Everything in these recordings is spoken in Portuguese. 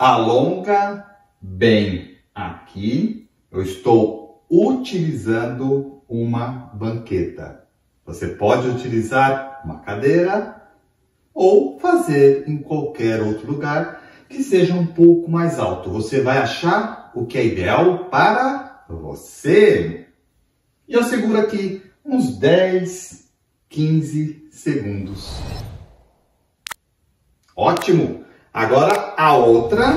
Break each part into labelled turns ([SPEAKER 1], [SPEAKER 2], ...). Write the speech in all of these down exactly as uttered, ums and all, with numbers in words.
[SPEAKER 1] Alonga bem aqui. Eu estou utilizando uma banqueta. Você pode utilizar uma cadeira ou fazer em qualquer outro lugar que seja um pouco mais alto. Você vai achar o que é ideal para você. E eu seguro aqui uns dez, quinze segundos. Ótimo! Agora a outra.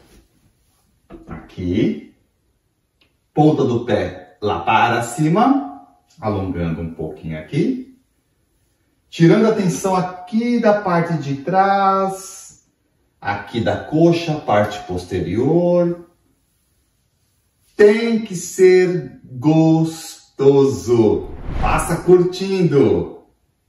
[SPEAKER 1] Aqui. Ponta do pé lá para cima. Alongando um pouquinho aqui. Tirando a tensão aqui da parte de trás. Aqui da coxa, parte posterior. Tem que ser gostoso. Passa curtindo.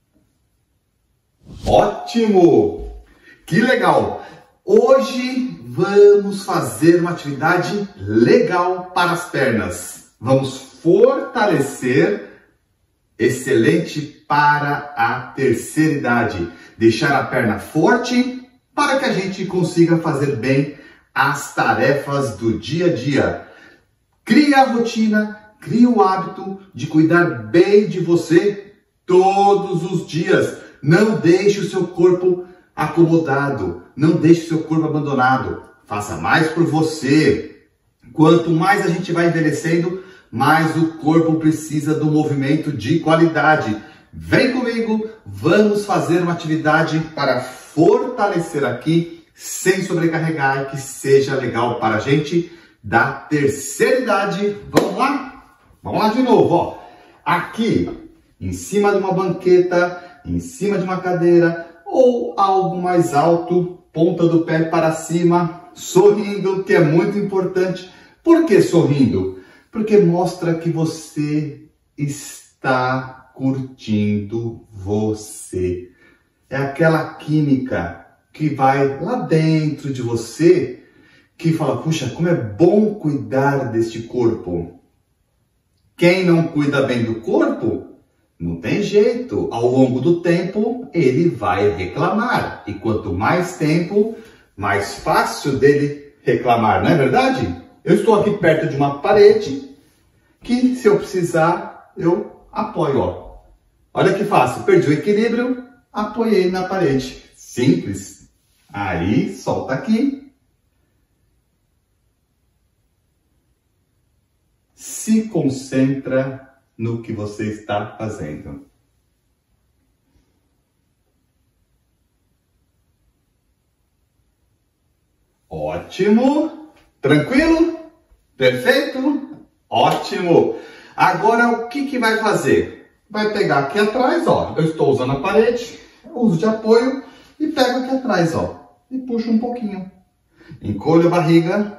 [SPEAKER 1] Ótimo! Que legal! Hoje vamos fazer uma atividade legal para as pernas. Vamos fortalecer, excelente para a terceira idade. Deixar a perna forte para que a gente consiga fazer bem as tarefas do dia a dia. Crie a rotina, crie o hábito de cuidar bem de você todos os dias. Não deixe o seu corpo acomodado, não deixe o seu corpo abandonado. Faça mais por você. Quanto mais a gente vai envelhecendo, mais o corpo precisa do movimento de qualidade. Vem comigo, vamos fazer uma atividade para fortalecer aqui, sem sobrecarregar, e que seja legal para a gente da terceira idade. Vamos lá? Vamos lá de novo, ó. Aqui, em cima de uma banqueta, em cima de uma cadeira ou algo mais alto, ponta do pé para cima, sorrindo, que é muito importante. Por que sorrindo? Porque mostra que você está curtindo você. É aquela química que vai lá dentro de você, que fala, puxa, como é bom cuidar deste corpo. Quem não cuida bem do corpo, não tem jeito. Ao longo do tempo, ele vai reclamar. E quanto mais tempo, mais fácil dele reclamar, não é verdade? Eu estou aqui perto de uma parede que, se eu precisar, eu apoio. Ó. Olha que fácil. Perdi o equilíbrio, apoiei na parede. Simples. Aí, solta aqui. Se concentra no que você está fazendo. Ótimo! Tranquilo? Perfeito? Ótimo! Agora o que que vai fazer? Vai pegar aqui atrás, ó. Eu estou usando a parede, uso de apoio e pego aqui atrás, ó. E puxo um pouquinho. Encolho a barriga.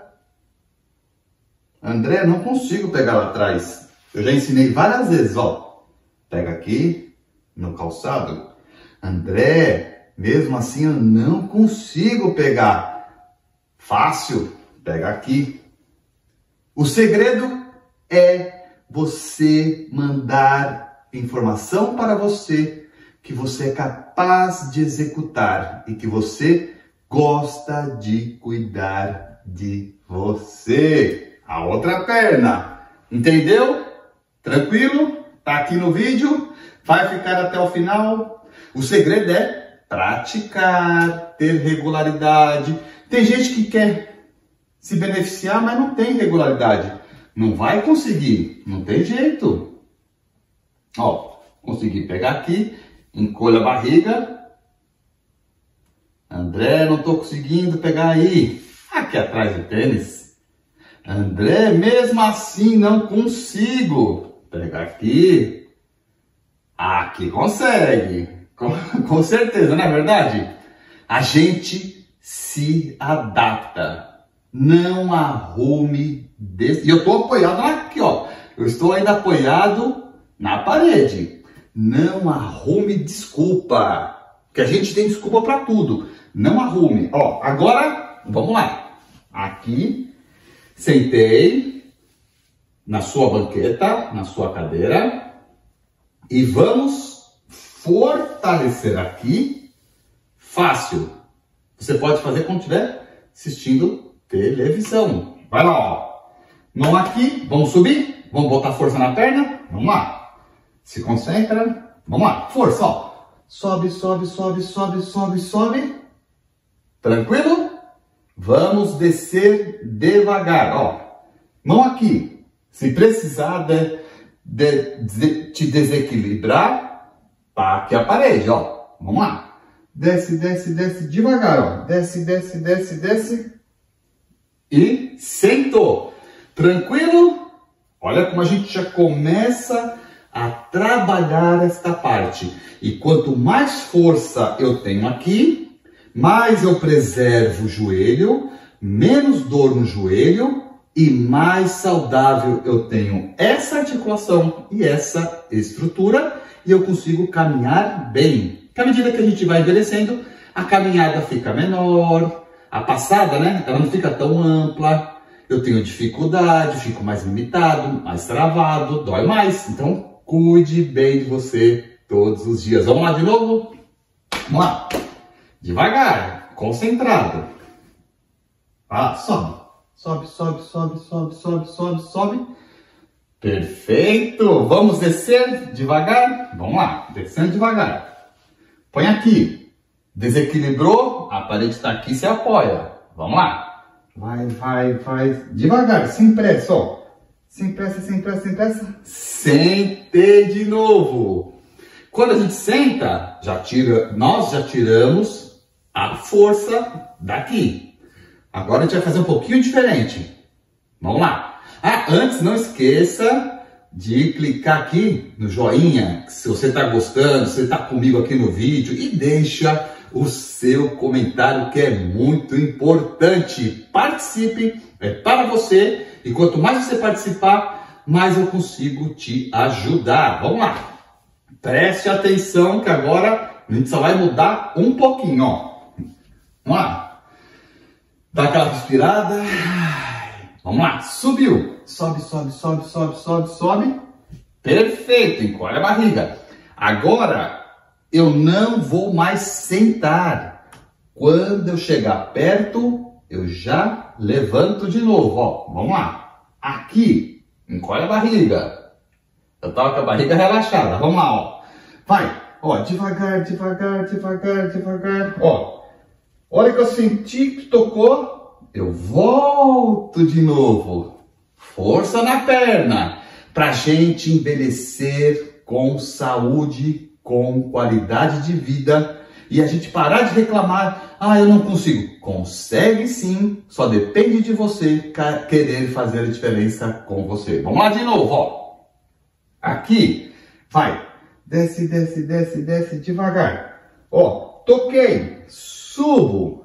[SPEAKER 1] André, não consigo pegar lá atrás. Eu já ensinei várias vezes, ó. Pega aqui no calçado. André, mesmo assim eu não consigo pegar. Fácil, pega aqui. O segredo é você mandar informação para você que você é capaz de executar e que você gosta de cuidar de você. A outra perna, entendeu? Tranquilo? Tá aqui no vídeo? Vai ficar até o final? O segredo é praticar, ter regularidade. Tem gente que quer se beneficiar, mas não tem regularidade. Não vai conseguir, não tem jeito. Ó, consegui pegar aqui, encolho a barriga. André, não tô conseguindo pegar aí. Aqui atrás do tênis. André, mesmo assim não consigo. Pega aqui. Aqui consegue. Com, com certeza, não é verdade? A gente se adapta. Não arrume desse... E eu estou apoiado aqui, ó. Eu estou ainda apoiado na parede. Não arrume desculpa. Porque a gente tem desculpa para tudo. Não arrume. Ó, agora, vamos lá. Aqui, sentei na sua banqueta, na sua cadeira. E vamos fortalecer aqui. Fácil. Você pode fazer quando estiver assistindo televisão. Vai lá, ó. Mão aqui, vamos subir, vamos botar força na perna, vamos lá. Se concentra, vamos lá, força, ó. Sobe, sobe, sobe, sobe, sobe, sobe. Tranquilo? Vamos descer devagar, ó. Mão aqui. Se precisar de, de, de te desequilibrar, tá aqui a parede, ó. Vamos lá. Desce, desce, desce devagar, ó. Desce, desce, desce, desce. E sentou. Tranquilo? Olha como a gente já começa a trabalhar esta parte. E quanto mais força eu tenho aqui, mais eu preservo o joelho, menos dor no joelho e mais saudável eu tenho essa articulação e essa estrutura e eu consigo caminhar bem. À medida que a gente vai envelhecendo, a caminhada fica menor, a passada, né, ela não fica tão ampla, eu tenho dificuldade, fico mais limitado, mais travado, dói mais. Então, cuide bem de você todos os dias. Vamos lá de novo? Vamos lá. Devagar, concentrado. Ah, sobe. Sobe, sobe, sobe, sobe, sobe, sobe, sobe. Perfeito. Vamos descer devagar? Vamos lá, descendo devagar. Põe aqui. Desequilibrou, a parede está aqui, você apoia. Vamos lá. Vai, vai, vai. Devagar, sem pressa, ó. Sem pressa, sem pressa, sem pressa. Sente de novo. Quando a gente senta, já tira, nós já tiramos a força daqui. Agora a gente vai fazer um pouquinho diferente. Vamos lá. Ah, antes não esqueça de clicar aqui no joinha, se você está gostando, se você está comigo aqui no vídeo, e deixa o seu comentário, que é muito importante. Participe, é para você, e quanto mais você participar, mais eu consigo te ajudar. Vamos lá. Preste atenção que agora a gente só vai mudar um pouquinho, ó. Vamos lá. Dá aquela respirada. Vamos lá. Subiu. Sobe, sobe, sobe, sobe, sobe, sobe. Perfeito. Encolhe a barriga. Agora, eu não vou mais sentar. Quando eu chegar perto, eu já levanto de novo, ó. Vamos lá. Aqui. Encolhe a barriga. Eu tava com a barriga relaxada. Vamos lá, ó. Vai. Ó, devagar, devagar, devagar, devagar. Ó. Hora que eu senti que tocou, eu volto de novo. Força na perna. Pra gente envelhecer com saúde, com qualidade de vida. E a gente parar de reclamar. Ah, eu não consigo. Consegue sim. Só depende de você querer fazer a diferença com você. Vamos lá de novo, ó. Aqui, vai, desce, desce, desce, desce devagar. Ó, toquei, subo.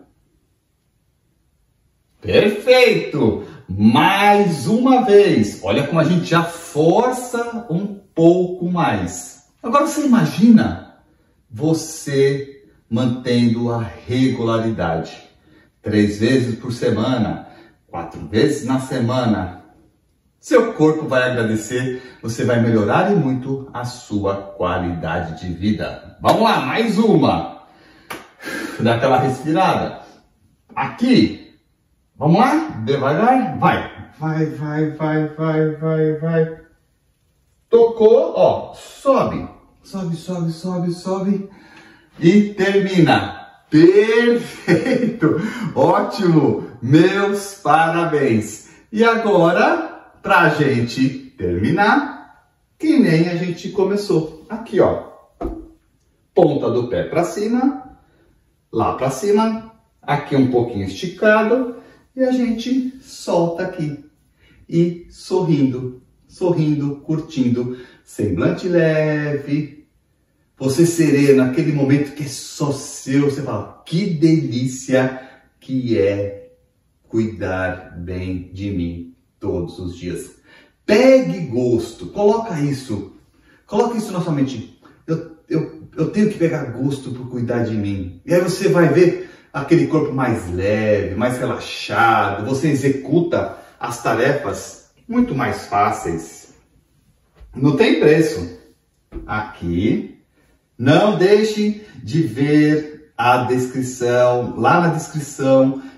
[SPEAKER 1] Perfeito. Mais uma vez. Olha como a gente já força um pouco mais. Agora você imagina você mantendo a regularidade. Três vezes por semana, quatro vezes na semana. Seu corpo vai agradecer, você vai melhorar e muito a sua qualidade de vida. Vamos lá, mais uma. Dá aquela respirada. Aqui. Vamos lá? Devagar. Vai. Vai, vai, vai, vai, vai, vai. Tocou, ó. Sobe. Sobe, sobe, sobe, sobe. E termina. Perfeito. Ótimo. Meus parabéns. E agora, pra gente terminar, que nem a gente começou. Aqui, ó. Ponta do pé pra cima, lá pra cima, aqui um pouquinho esticado, e a gente solta aqui. E sorrindo, sorrindo, curtindo, semblante leve, você sereno, aquele momento que é só seu, você fala, que delícia que é cuidar bem de mim todos os dias. Pegue gosto, coloca isso, coloca isso na sua mente. Eu, eu, eu tenho que pegar gosto por cuidar de mim. E aí você vai ver aquele corpo mais leve, mais relaxado, você executa as tarefas muito mais fáceis. Não tem preço. Aqui, não deixe de ver a descrição, lá na descrição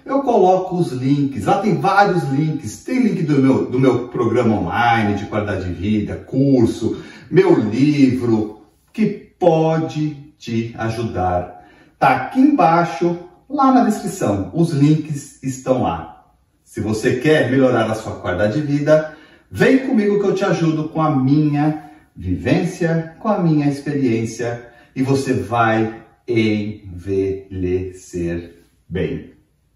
[SPEAKER 1] eu coloco os links. Lá tem vários links. Tem link do meu, do meu programa online de qualidade de vida, curso, meu livro, que pode te ajudar. Tá aqui embaixo, lá na descrição. Os links estão lá. Se você quer melhorar a sua qualidade de vida, vem comigo que eu te ajudo com a minha vivência, com a minha experiência, e você vai envelhecer bem.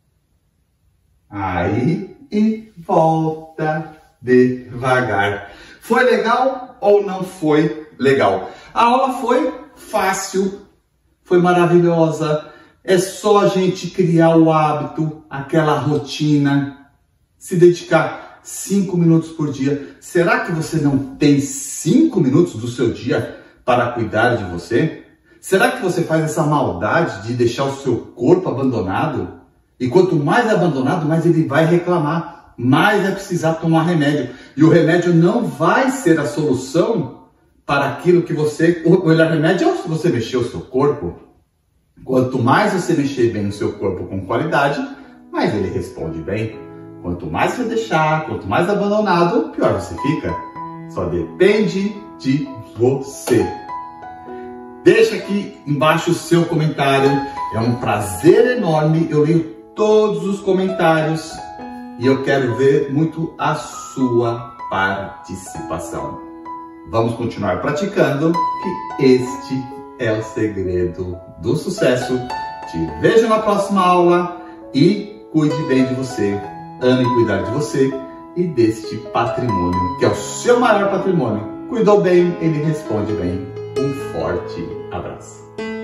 [SPEAKER 1] Aí e volta devagar. Foi legal ou não foi legal? A aula foi fácil, foi maravilhosa. É só a gente criar o hábito, aquela rotina, se dedicar cinco minutos por dia. Será que você não tem cinco minutos do seu dia para cuidar de você? Será que você faz essa maldade de deixar o seu corpo abandonado? E quanto mais abandonado, mais ele vai reclamar, mais vai precisar tomar remédio. E o remédio não vai ser a solução para aquilo que você... O melhor remédio é você mexer o seu corpo. Quanto mais você mexer bem no seu corpo com qualidade, mais ele responde bem. Quanto mais você deixar, quanto mais abandonado, pior você fica. Só depende de você. Deixa aqui embaixo o seu comentário. É um prazer enorme. Eu leio todos os comentários e eu quero ver muito a sua participação. Vamos continuar praticando, que este é o segredo do sucesso. Te vejo na próxima aula e cuide bem de você. Ame cuidar de você e deste patrimônio, que é o seu maior patrimônio. Cuidou bem, ele responde bem. Um forte abraço.